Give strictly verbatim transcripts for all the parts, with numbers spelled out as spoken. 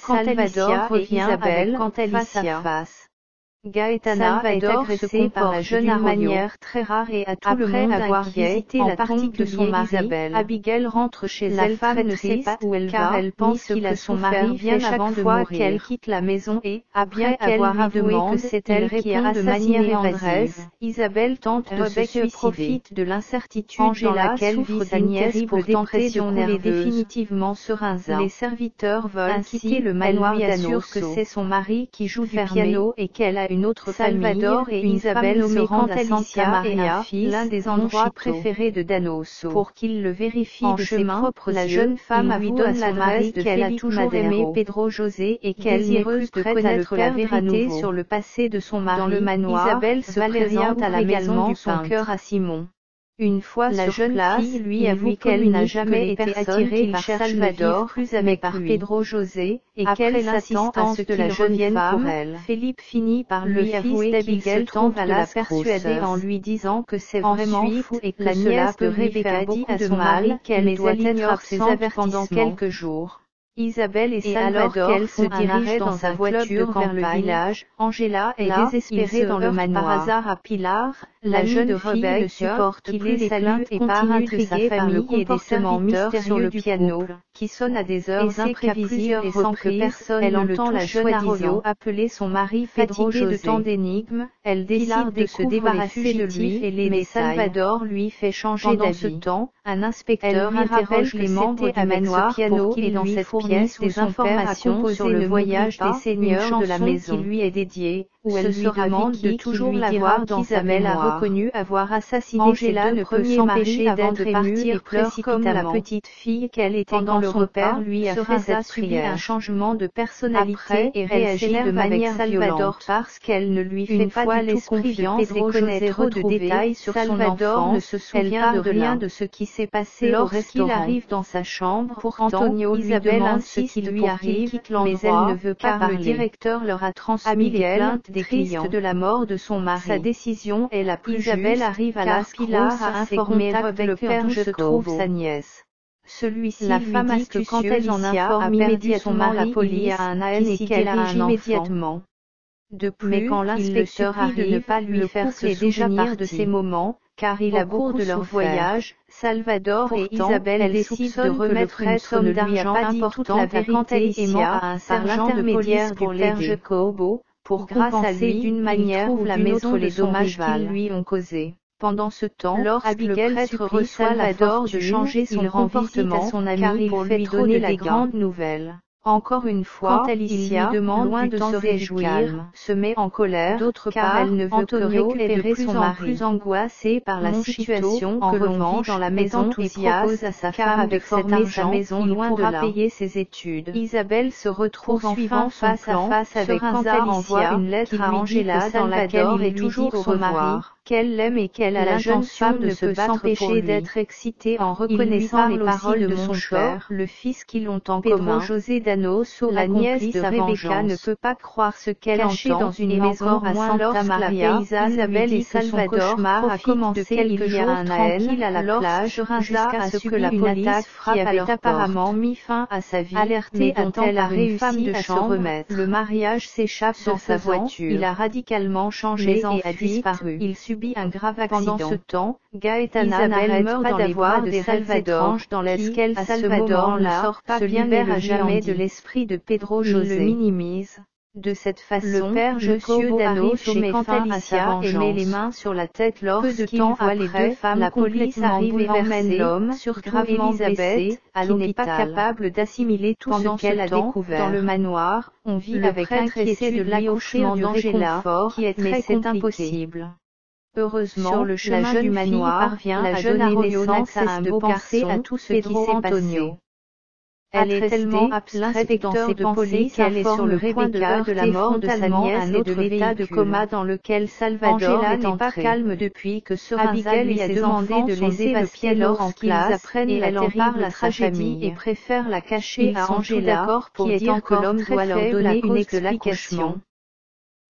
quand Salvador revient Isabelle quand face à face. Gaetana est agressée par la jeune d'une manière très rare et à tout Après le monde avoir visité la tombe de son mari, Isabelle. Abigail rentre chez la elle femme ne sait pas où elle car va, elle pense qu'il a son mari vient avant de mourir. Qu'elle quitte la maison et, après avoir avoué que c'est elle qui a assassiné Andrés, Isabelle tente de se suicider. Profite de l'incertitude dans laquelle vit sa nièce pour tenter de couler définitivement sur un zin. Les serviteurs veulent quitter le manoir d'Anos que c'est son mari qui joue du piano et qu'elle a une autre Salvador et Isabelle se rendent à Santa Maria, l'un des endroits préférés de Danoso. Pour qu'il le vérifie en de chemin, ses propres la jeune femme lui donne l'adresse qu'elle a toujours aimé Pedro José et qu'elle n'est plus de connaître la vérité sur le passé de son mari. Dans le manoir, Isabelle se présente à la maison de son cœur à Simon. Une fois la jeune place, fille lui avoue qu'elle n'a jamais été attirée par Salvador plus avec par Pedro José, et qu'elle s'attend à ce que la jeune femme, pour elle. Philippe finit par lui avouer qu'Abigail tente à la persuader en lui disant que c'est vraiment fou et que la nièce de Rebecca dit à son mari qu'elle doit être absente pendant quelques jours. Isabelle et, et Salvador qu'elle se dirige dans sa voiture vers le village, Angela est Là, désespérée dans le manoir. Par hasard à Pilar, la jeune de fille ne supporte plus les salue et part intriguée par le comportement mystérieux du piano, qui sonne à des heures imprévisibles et sans que personne elle entend la jeune Arroyo appeler son mari fatigué de tant d'énigmes, elle décide de se débarrasser de lui et les mais Salvador lui fait changer d'avis. Pendant ce temps, un inspecteur interroge les membres du manoir piano et dans cette pièce des informations sur le voyage des seigneurs de la maison qui lui est dédiée, où elle lui demande de toujours l'avoir dans sa mémoire. A reconnu avoir assassiné Angela ne peut s'empêcher avant de partir pleure comme la petite fille qu'elle était pendant le repas lui a fait cette prière. Un changement de personnalité et réagit de manière Salvador parce qu'elle ne lui fait pas l'esprit de Pedro José trop de détails sur son enfant ne se souvient de rien de ce qui s'est passé lorsqu'il arrive dans sa chambre. Pourtant Antonio Isabelle ce qui lui arrive, mais elle ne veut pas car le directeur leur a transmis les plaintes des clients de la mort de son mari. Sa décision est la plus Isabelle juste, arrive à Las Pilas à informer le père se trouve sa nièce. Celui-ci la femme dit que quand elle en informe immédiatement la police à un A N et qu'elle a un immédiatement. De plus, mais quand l'inspecteur arrive de ne pas lui faire se souvenir de ces moments, car il a beaucoup de leur voyage, Salvador Pourtant, et Isabelle décident de remettre une somme d'argent importante à quand Alicia à un sergent de police pour père Jacobo, pour grâce à lui d'une manière ou la maison les dommages qu'ils lui ont causés. Pendant ce temps, Abigail reçoit Salvador de changer son comportement à son ami pour lui donner des grandes nouvelles. Encore une fois, quand Alicia, lui demande loin de se réjouir, se met en colère. D'autre part, elle ne veut que récupérer son mari. Plus angoissée par la situation que l'on vit dans la maison et propose à sa femme avec cet argent, maison loin de là, payer ses études. Isabelle se retrouve enfin face à face avec quand Alicia une lettre à Angela dans laquelle il est toujours son mari, qu'elle l'aime et qu'elle a l'intention de se s'empêcher d'être excitée en reconnaissant les paroles de son père, le fils qu'ils ont en commun. José Danoso, la nièce de Rebecca ne peut pas croire ce qu'elle entend dans une maison à Santa Maria. Isabelle et Salvador a commencé quelques jours tranquilles à la plage jusqu'à ce que la police qui avait apparemment mis fin à sa vie, alertée dont elle a réussi à se remettre. Le mariage s'échappe dans sa voiture. Il a radicalement changé et a disparu. Il subit un grave accident. Pendant ce temps, Gaetana meurt dans les bras de Salvador, dans lesquels Salvador ne sort pas se libère à jamais de l'esprit de Pedro José. Le minimise. De cette façon, le père Monsieur Danoso met fin à sa vengeance et met les mains sur la tête lorsqu'il voit les deux femmes. La police arrive et emmène l'homme, gravement blessé, qui n'est pas capable d'assimiler tout ce qu'elle a découvert. Dans le manoir, on vit le avec inquiétude de l'accouchement d'Angela, qui est très mais c'est impossible. Heureusement, sur le chemin la jeune du manoir parvient la à jeune donner naissance à un beau garçon à tout ce qui s'est passé. Elle est tellement abstraite dans ses pensées qu'elle est sur le point de heurter de la mort de sa nièce et de l'état de coma dans lequel Salvador n'est pas calme depuis que Sorenza lui a demandé de laisser le piano en classe et elle en parle à sa famille et préfère la cacher à Angela qui est encore que l'homme doit leur donner une explication.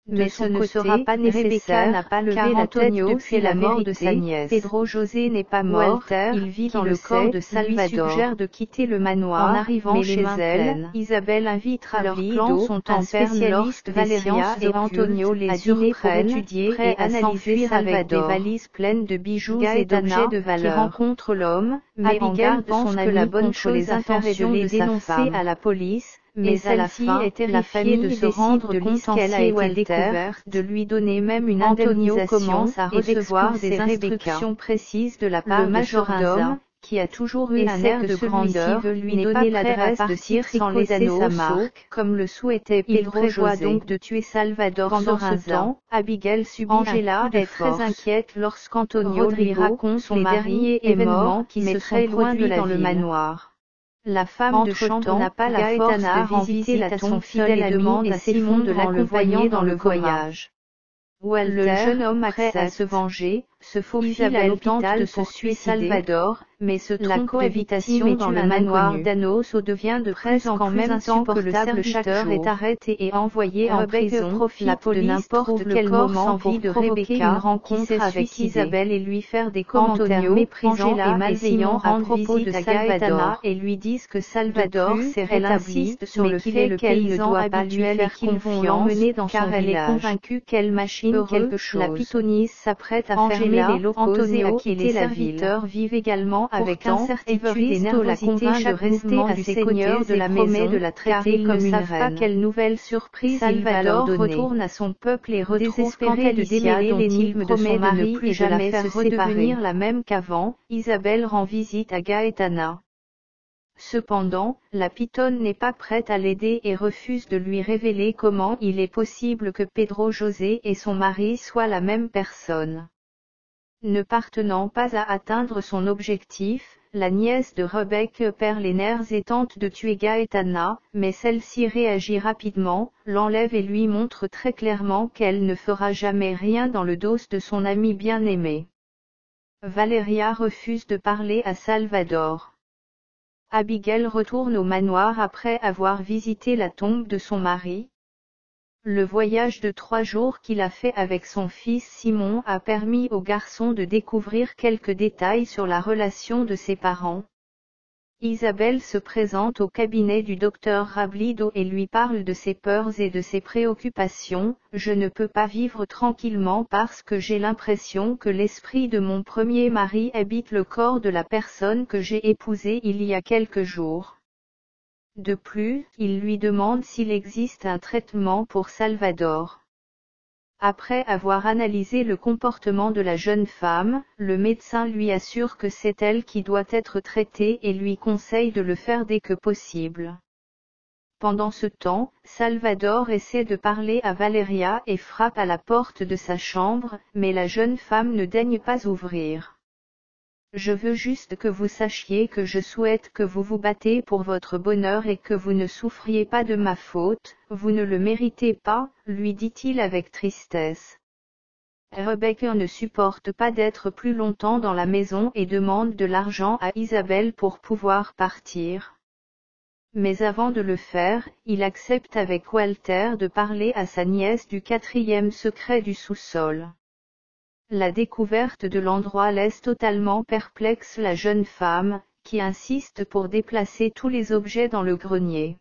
Mais ce ne sera pas nécessaire, n'a pas levé la tête depuis la mort de sa nièce. Pedro José n'est pas mort, Walter, il vit dans le corps de Salvador, lui suggère de quitter le manoir. En arrivant chez elle, Isabelle invite leurs plans sont en spécialiste Valeria et Antonio les surprennent, étudier et analyser avec des valises pleines de bijoux et d'objets de valeur. Qui rencontre l'homme, mais en garde son ami la bonne chose les intentions de les dénoncer à la police. Mais celle-ci est terrifiée de se rendre compte qu'elle a été découverte, de lui donner même une indemnisation à recevoir des instructions précises de la part du majordome, qui a toujours eu un air de grandeur, veut lui donner l'adresse de Cire sans laisser sa marque, comme le souhaitait Pedro José. Il prévoit donc de tuer Salvador pendant ce temps. Abigail subit Angela est très inquiète lorsqu'Antonio lui raconte son les derniers événements qui se sont produits dans le manoir. La femme de chambre n'a pas la force de visiter la tombe fidèle et demande à Simon de l'accompagner dans le voyage. Walter, le jeune homme prêt à se venger, se faufile à l'hôpital pour tuer Salvador, mais se trompe de victime dans le manoir d'Anoso devient de presque en même temps que le serviteur est arrêté et envoyé en prison. La police de n'importe quel moment envie de provoquer une rencontre avec Isabelle et lui faire des commentaires méprisants et malveillants à propos de Salvador et lui disent que Salvador s'est rétabli, sur le fait qu'elle ne doit pas lui faire confiance car elle est convaincue qu'elle machine quelque chose. La pythonisse s'apprête à fermer les locaux. Antonio et les serviteurs vivent également avec incertitude et nervosité de rester à ses seigneurs de la maison de la traiter comme une reine. Ils ne savent pas quelle nouvelle surprise Salvador retourne à son peuple et désespéré de démêler l'énigme de son mari et jamais se redevenir la même qu'avant. Isabelle rend visite à Gaetana. Cependant, la pythonne n'est pas prête à l'aider et refuse de lui révéler comment il est possible que Pedro José et son mari soient la même personne. Ne parvenant pas à atteindre son objectif, la nièce de Rebecca perd les nerfs et tente de tuer Gaetana, mais celle-ci réagit rapidement, l'enlève et lui montre très clairement qu'elle ne fera jamais rien dans le dos de son ami bien-aimé. Valeria refuse de parler à Salvador. Abigail retourne au manoir après avoir visité la tombe de son mari. Le voyage de trois jours qu'il a fait avec son fils Simon a permis au garçon de découvrir quelques détails sur la relation de ses parents. Isabelle se présente au cabinet du docteur Rablido et lui parle de ses peurs et de ses préoccupations. « Je ne peux pas vivre tranquillement parce que j'ai l'impression que l'esprit de mon premier mari habite le corps de la personne que j'ai épousée il y a quelques jours. » De plus, il lui demande s'il existe un traitement pour Salvador. Après avoir analysé le comportement de la jeune femme, le médecin lui assure que c'est elle qui doit être traitée et lui conseille de le faire dès que possible. Pendant ce temps, Salvador essaie de parler à Valeria et frappe à la porte de sa chambre, mais la jeune femme ne daigne pas ouvrir. Je veux juste que vous sachiez que je souhaite que vous vous battez pour votre bonheur et que vous ne souffriez pas de ma faute, vous ne le méritez pas, lui dit-il avec tristesse. Rebecca ne supporte pas d'être plus longtemps dans la maison et demande de l'argent à Isabelle pour pouvoir partir. Mais avant de le faire, il accepte avec Walter de parler à sa nièce du quatrième secret du sous-sol. La découverte de l'endroit laisse totalement perplexe la jeune femme, qui insiste pour déplacer tous les objets dans le grenier.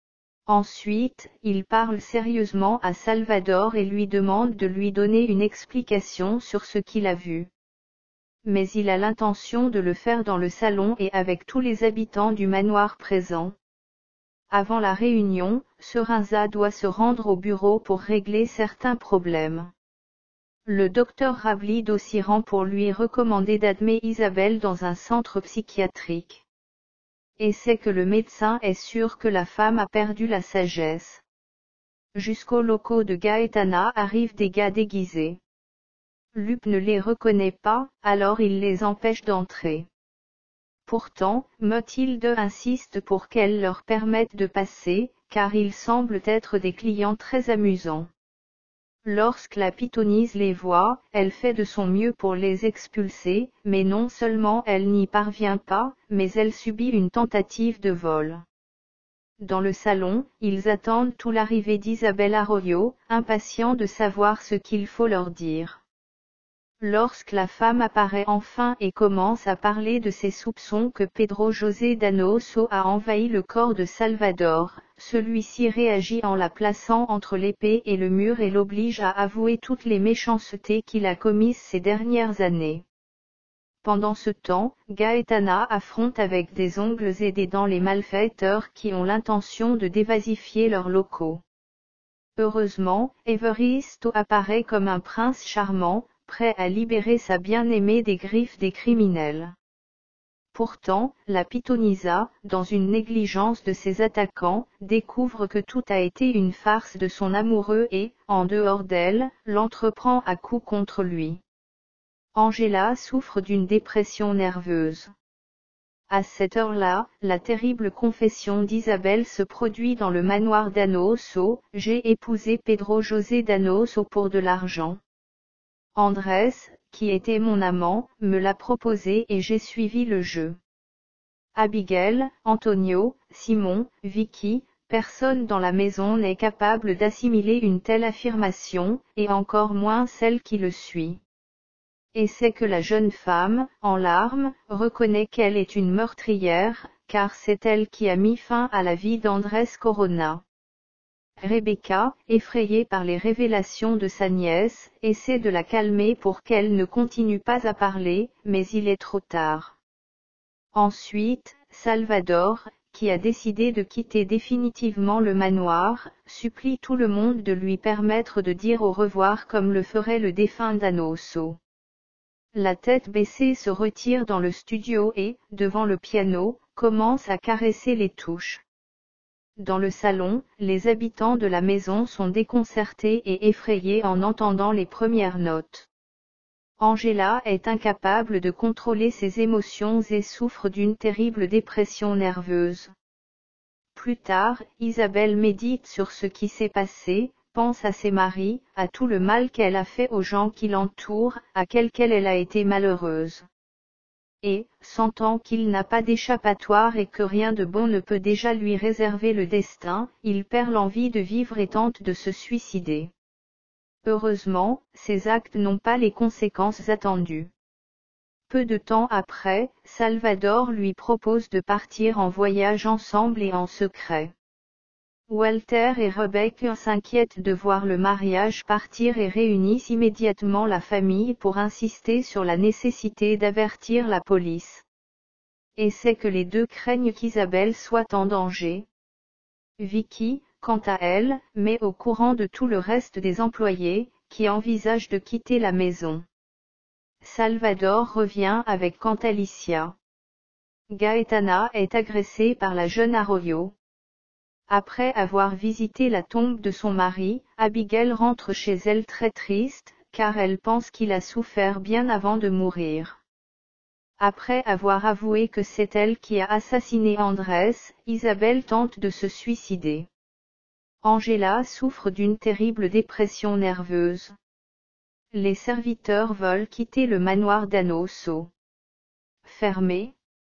Ensuite, il parle sérieusement à Salvador et lui demande de lui donner une explication sur ce qu'il a vu. Mais il a l'intention de le faire dans le salon et avec tous les habitants du manoir présents. Avant la réunion, Serenza doit se rendre au bureau pour régler certains problèmes. Le docteur Rablido s'y rend pour lui recommander d'admettre Isabelle dans un centre psychiatrique. Et c'est que le médecin est sûr que la femme a perdu la sagesse. Jusqu'aux locaux de Gaetana arrivent des gars déguisés. Lup ne les reconnaît pas, alors il les empêche d'entrer. Pourtant, Mathilde insiste pour qu'elle leur permette de passer, car ils semblent être des clients très amusants. Lorsque la pythonisse les voit, elle fait de son mieux pour les expulser, mais non seulement elle n'y parvient pas, mais elle subit une tentative de vol. Dans le salon, ils attendent tout l'arrivée d'Isabel Arroyo, impatients de savoir ce qu'il faut leur dire. Lorsque la femme apparaît enfin et commence à parler de ses soupçons que Pedro José Donoso a envahi le corps de Salvador, celui-ci réagit en la plaçant entre l'épée et le mur et l'oblige à avouer toutes les méchancetés qu'il a commises ces dernières années. Pendant ce temps, Gaetana affronte avec des ongles et des dents les malfaiteurs qui ont l'intention de dévasifier leurs locaux. Heureusement, Evaristo apparaît comme un prince charmant, prêt à libérer sa bien-aimée des griffes des criminels. Pourtant, la Pitonisa, dans une négligence de ses attaquants, découvre que tout a été une farce de son amoureux et, en dehors d'elle, l'entreprend à coups contre lui. Angela souffre d'une dépression nerveuse. À cette heure-là, la terrible confession d'Isabel se produit dans le manoir Donoso. J'ai épousé Pedro José Donoso pour de l'argent. Andrés, qui était mon amant, me l'a proposé et j'ai suivi le jeu. Abigail, Antonio, Simon, Vicky, personne dans la maison n'est capable d'assimiler une telle affirmation, et encore moins celle qui le suit. Et c'est que la jeune femme, en larmes, reconnaît qu'elle est une meurtrière, car c'est elle qui a mis fin à la vie d'Andrés Corona. Rebecca, effrayée par les révélations de sa nièce, essaie de la calmer pour qu'elle ne continue pas à parler, mais il est trop tard. Ensuite, Salvador, qui a décidé de quitter définitivement le manoir, supplie tout le monde de lui permettre de dire au revoir comme le ferait le défunt Donoso. La tête baissée se retire dans le studio et, devant le piano, commence à caresser les touches. Dans le salon, les habitants de la maison sont déconcertés et effrayés en entendant les premières notes. Angela est incapable de contrôler ses émotions et souffre d'une terrible dépression nerveuse. Plus tard, Isabelle médite sur ce qui s'est passé, pense à ses maris, à tout le mal qu'elle a fait aux gens qui l'entourent, à quel qu'elle a été malheureuse. Et, sentant qu'il n'a pas d'échappatoire et que rien de bon ne peut déjà lui réserver le destin, il perd l'envie de vivre et tente de se suicider. Heureusement, ses actes n'ont pas les conséquences attendues. Peu de temps après, Salvador lui propose de partir en voyage ensemble et en secret. Walter et Rebecca s'inquiètent de voir le mariage partir et réunissent immédiatement la famille pour insister sur la nécessité d'avertir la police. Et c'est que les deux craignent qu'Isabelle soit en danger. Vicky, quant à elle, met au courant de tout le reste des employés, qui envisagent de quitter la maison. Salvador revient avec Cantalicia. Gaetana est agressée par la jeune Arroyo. Après avoir visité la tombe de son mari, Abigail rentre chez elle très triste, car elle pense qu'il a souffert bien avant de mourir. Après avoir avoué que c'est elle qui a assassiné Andrés, Isabelle tente de se suicider. Angela souffre d'une terrible dépression nerveuse. Les serviteurs veulent quitter le manoir Donoso. Fermé.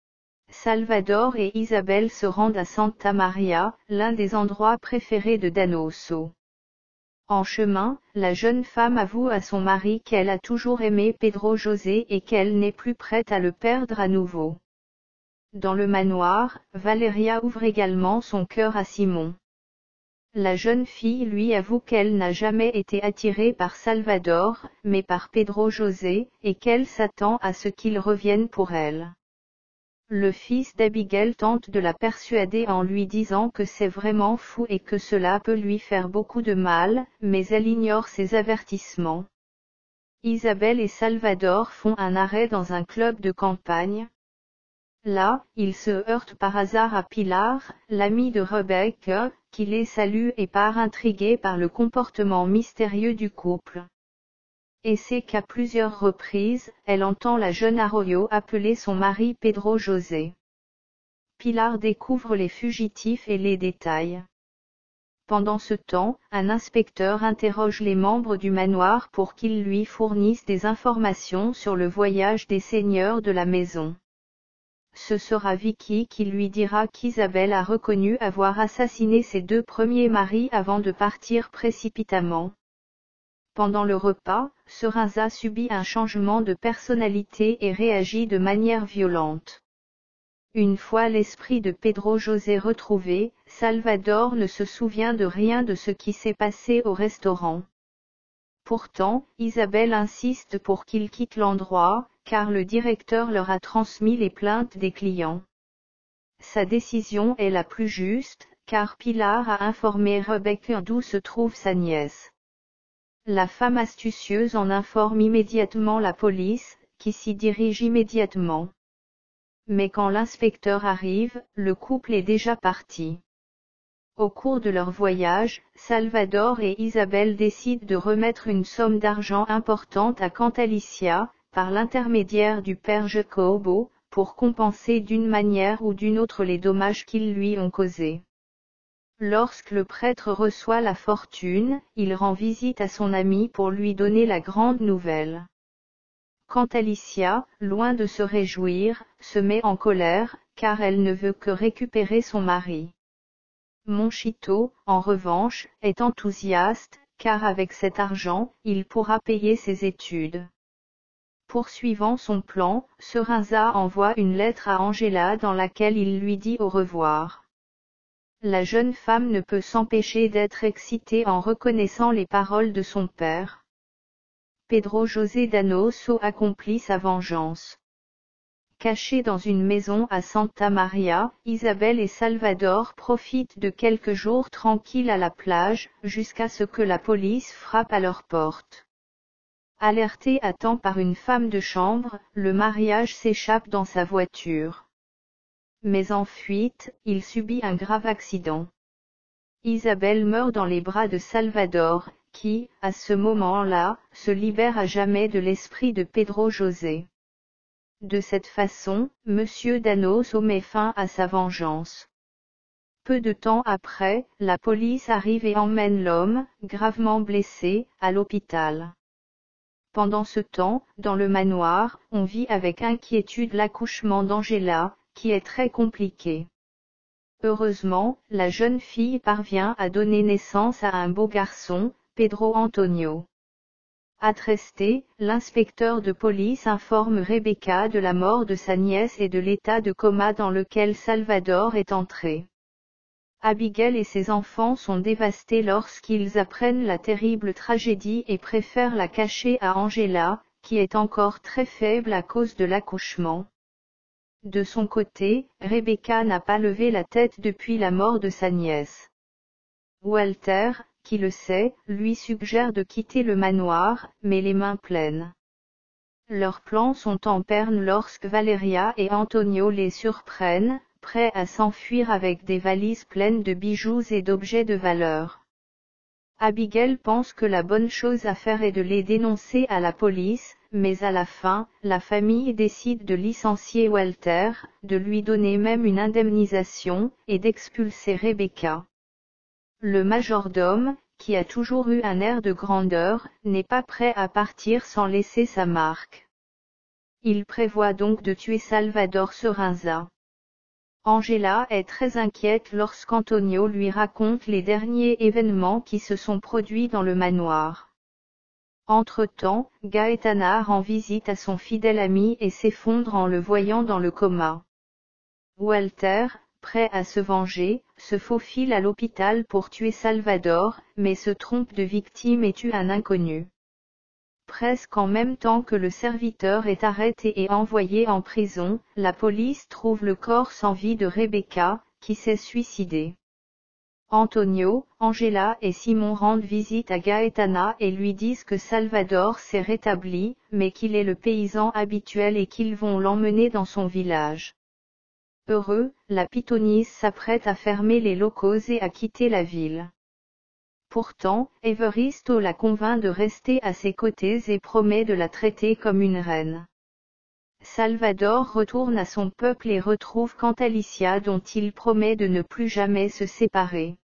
Salvador et Isabelle se rendent à Santa Maria, l'un des endroits préférés de Donoso. En chemin, la jeune femme avoue à son mari qu'elle a toujours aimé Pedro José et qu'elle n'est plus prête à le perdre à nouveau. Dans le manoir, Valeria ouvre également son cœur à Simon. La jeune fille lui avoue qu'elle n'a jamais été attirée par Salvador, mais par Pedro José, et qu'elle s'attend à ce qu'il revienne pour elle. Le fils d'Abigail tente de la persuader en lui disant que c'est vraiment fou et que cela peut lui faire beaucoup de mal, mais elle ignore ses avertissements. Isabelle et Salvador font un arrêt dans un club de campagne. Là, ils se heurtent par hasard à Pilar, l'amie de Rebecca, qui les salue et part intriguée par le comportement mystérieux du couple. Et c'est qu'à plusieurs reprises, elle entend la jeune Arroyo appeler son mari Pedro José. Pilar découvre les fugitifs et les détails. Pendant ce temps, un inspecteur interroge les membres du manoir pour qu'ils lui fournissent des informations sur le voyage des seigneurs de la maison. Ce sera Vicky qui lui dira qu'Isabelle a reconnu avoir assassiné ses deux premiers maris avant de partir précipitamment. Pendant le repas, Sorenza subit un changement de personnalité et réagit de manière violente. Une fois l'esprit de Pedro José retrouvé, Salvador ne se souvient de rien de ce qui s'est passé au restaurant. Pourtant, Isabelle insiste pour qu'il quitte l'endroit, car le directeur leur a transmis les plaintes des clients. Sa décision est la plus juste, car Pilar a informé Rebecca d'où se trouve sa nièce. La femme astucieuse en informe immédiatement la police, qui s'y dirige immédiatement. Mais quand l'inspecteur arrive, le couple est déjà parti. Au cours de leur voyage, Salvador et Isabelle décident de remettre une somme d'argent importante à Cantalicia, par l'intermédiaire du père Jacobo, pour compenser d'une manière ou d'une autre les dommages qu'ils lui ont causés. Lorsque le prêtre reçoit la fortune, il rend visite à son ami pour lui donner la grande nouvelle. Cantalicia, loin de se réjouir, se met en colère, car elle ne veut que récupérer son mari. Monchito, en revanche, est enthousiaste, car avec cet argent, il pourra payer ses études. Poursuivant son plan, Sorenza envoie une lettre à Angela dans laquelle il lui dit au revoir. La jeune femme ne peut s'empêcher d'être excitée en reconnaissant les paroles de son père. Pedro José Danoso accomplit sa vengeance. Cachés dans une maison à Santa Maria, Isabelle et Salvador profitent de quelques jours tranquilles à la plage, jusqu'à ce que la police frappe à leur porte. Alerté à temps par une femme de chambre, le mariage s'échappe dans sa voiture. Mais en fuite, il subit un grave accident. Isabelle meurt dans les bras de Salvador, qui, à ce moment-là, se libère à jamais de l'esprit de Pedro José. De cette façon, Monsieur Danoso met fin à sa vengeance. Peu de temps après, la police arrive et emmène l'homme, gravement blessé, à l'hôpital. Pendant ce temps, dans le manoir, on vit avec inquiétude l'accouchement d'Angela, qui est très compliqué. Heureusement, la jeune fille parvient à donner naissance à un beau garçon, Pedro Antonio. Attristé, l'inspecteur de police informe Rebecca de la mort de sa nièce et de l'état de coma dans lequel Salvador est entré. Abigail et ses enfants sont dévastés lorsqu'ils apprennent la terrible tragédie et préfèrent la cacher à Angela, qui est encore très faible à cause de l'accouchement. De son côté, Rebecca n'a pas levé la tête depuis la mort de sa nièce. Walter, qui le sait, lui suggère de quitter le manoir, mais les mains pleines. Leurs plans sont en berne lorsque Valeria et Antonio les surprennent, prêts à s'enfuir avec des valises pleines de bijoux et d'objets de valeur. Abigail pense que la bonne chose à faire est de les dénoncer à la police, mais à la fin, la famille décide de licencier Walter, de lui donner même une indemnisation, et d'expulser Rebecca. Le majordome, qui a toujours eu un air de grandeur, n'est pas prêt à partir sans laisser sa marque. Il prévoit donc de tuer Salvador Sorenza. Angela est très inquiète lorsqu'Antonio lui raconte les derniers événements qui se sont produits dans le manoir. Entre-temps, Gaetana rend visite à son fidèle ami et s'effondre en le voyant dans le coma. Walter, prêt à se venger, se faufile à l'hôpital pour tuer Salvador, mais se trompe de victime et tue un inconnu. Presque en même temps que le serviteur est arrêté et envoyé en prison, la police trouve le corps sans vie de Rebecca, qui s'est suicidée. Antonio, Angela et Simon rendent visite à Gaetana et lui disent que Salvador s'est rétabli, mais qu'il est le paysan habituel et qu'ils vont l'emmener dans son village. Heureux, la pythonisse s'apprête à fermer les locaux et à quitter la ville. Pourtant, Evaristo la convainc de rester à ses côtés et promet de la traiter comme une reine. Salvador retourne à son peuple et retrouve Cantalicia dont il promet de ne plus jamais se séparer.